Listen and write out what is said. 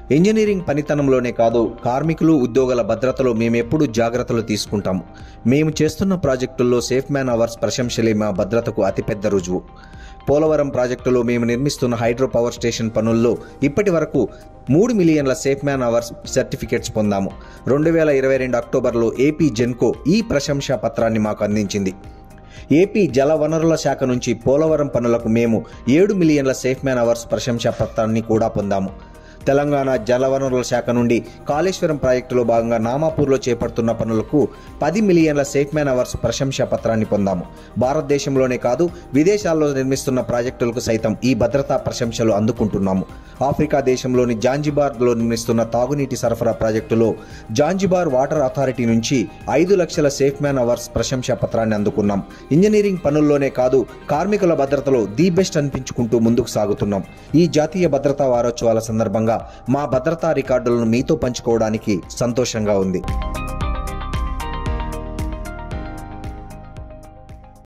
Engineering పనితనంలోనే కాదు, కార్మికులు ఉద్యోగుల భద్రతలో మేమెప్పుడూ జాగ్రత్తలు తీసుకుంటాము. మేము చేస్తున్న ప్రాజెక్టుల్లో సేఫ్ మ్యాన్ అవర్స్ ప్రశంసలే మా భద్రతకు అతిపెద్ద రుజువు. పోలవరం ప్రాజెక్టులో మేము నిర్మిస్తున్న హైడ్రో పవర్ స్టేషన్ పనుల్లో ఇప్పటి వరకు 3 మిలియన్ల సేఫ్ మ్యాన్ అవర్స్ సర్టిఫికెట్స్ పొందాము. 2022 అక్టోబర్లో ఏపీ జెన్కో ఈ ప్రశంసా పత్రాన్ని మాకు అందించింది. ఏపీ జల వనరుల శాఖ నుంచి పోలవరం పనులకు మేము 7 మిలియన్ల సేఫ్ మ్యాన్ అవర్స్ ప్రశంసా పత్రాన్ని కూడా పొందాము. తెలంగాణ జలవనరుల శాఖ నుండి కాళేశ్వరం ప్రాజెక్టులో భాగంగా నామాపూర్లో చేపడుతున్న పనులకు 10 మిలియన్ల సేఫ్ మ్యాన్ అవర్స్ ప్రశంసా పత్రాన్ని పొందాము. భారతదేశంలోనే కాదు, విదేశాల్లో నిర్మిస్తున్న ప్రాజెక్టులకు సైతం ఈ భద్రతా ప్రశంసలు అందుకుంటున్నాము. ఆఫ్రికా దేశంలోని జాంజిబార్లో నిర్మిస్తున్న తాగునీటి సరఫరా ప్రాజెక్టులో జాంజిబార్ వాటర్ అథారిటీ నుంచి 5 లక్షల సేఫ్ మ్యాన్ అవర్స్ ప్రశంసా పత్రాన్ని అందుకున్నాం. ఇంజనీరింగ్ పనుల్లోనే కాదు, కార్మికుల భద్రతలో ది బెస్ట్ అనిపించుకుంటూ ముందుకు సాగుతున్నాం. ఈ జాతీయ భద్రతా వారోత్సవాల సందర్భంగా మా భద్రతా రికార్డులను మీతో పంచుకోవడానికి సంతోషంగా ఉంది.